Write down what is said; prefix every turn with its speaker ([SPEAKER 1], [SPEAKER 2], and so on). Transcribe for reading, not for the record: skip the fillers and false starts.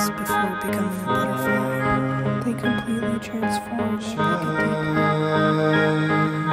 [SPEAKER 1] bees before becoming a butterfly. They completely transform like a deep